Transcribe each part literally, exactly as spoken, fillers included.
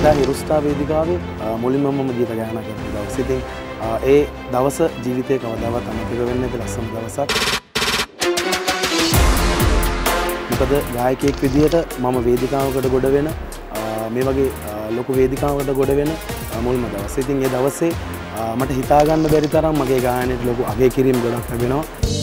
එදා හිරුස්ථා වේදිකාවේ මුලින්ම මම ගීත ගායනා කරපු දවස්. ඉතින් ඒ දවස ජීවිතේ කවදාවත් අමතක වෙන්නේ නැති ලස්සන දවසක්. මොකද ගායකයෙක් විදිහට මම වේදිකාවකට ගොඩ වෙන මේ වගේ ලොකු වේදිකාවකට ගොඩ වෙන මුල්ම දවස්. ඉතින් ඒ දවසේ මට හිතා ගන්න බැරි තරම් මගේ ගායනයට ලොකු අගය කිරීම ගොඩක් ලැබෙනවා.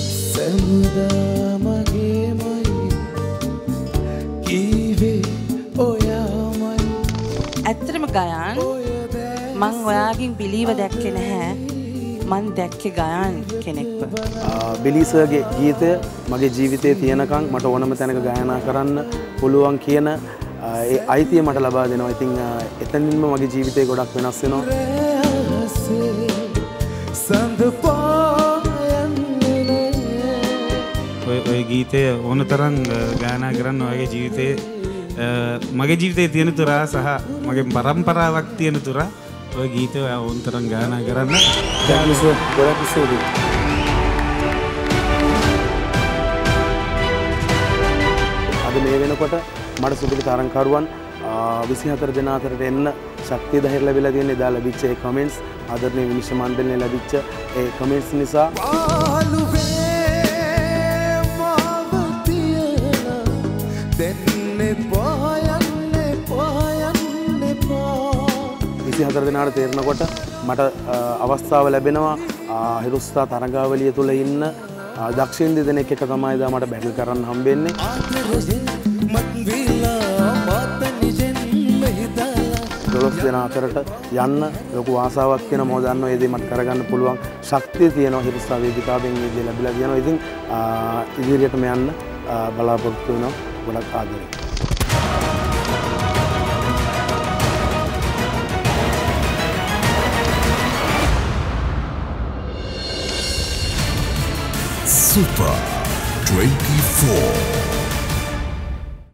ඇත්තටම ගයාන් මං ඔයාගෙන් බිලීව දැක්කේ නැහැ. මං දැක්කේ ගයාන් කෙනෙක්ව. බිලී සර්ගේ ගීතය මගේ ජීවිතේ තියෙනකන් මට ඕනම තැනක ගායනා කරන්න පුළුවන් කියන ඒ අයිතිය මට ලබා දෙනවා. ඉතින් එතනින්ම මගේ ජීවිතේ ගොඩක් වෙනස් වෙනවා. ඔය ඔය ගීතය ඕන තරම් ගායනා කරන්න ඔයගේ ජීවිතේ මගේ ජීවිතේ තියෙන තුරා සහ මගේ පරම්පරාවක් තියෙන තුරා ඔය ගීතය ඕන තරම් ගායනා කරන්න. ගොඩක් ස්තුතියි. අද මේ වෙනකොට මට සුපිරි තරංකරුවන් විසිහතර දෙනා අතරට එන්න ශක්තිය ධෛර්ය ලැබිලා තියෙන එදා ලැබිච්ච ඒ කමෙන්ට්ස් ආදරණීය විනිශ්චය මණ්ඩලයෙන් ලැබිච්ච ඒ කමෙන්ට්ස් නිසා විසිහතර දෙනාට තේරෙනකොට මට අවස්ථාව ලැබෙනවා හිරුස්ථා තරඟාවලිය තුල ඉන්න දක්ෂින් දෙදෙනෙක් එක තමයි එදා මට බැටල් කරන්න හම්බෙන්නේ. දොළොස් දෙනා අතරට යන්න ලොකු ආසාවක් තියෙන මොකද දන්නවා ඒ දේ මට කරගන්න පුළුවන් ශක්තිය තියෙනවා හිරුස්ථා වේදිකාවෙන් මේ දේ ලැබිලා තියෙනවා. ඉතින් ඉදිරියටම යන්න බලාපොරොත්තු වෙනවා. ගොඩක් ආදරේ. Super twenty-four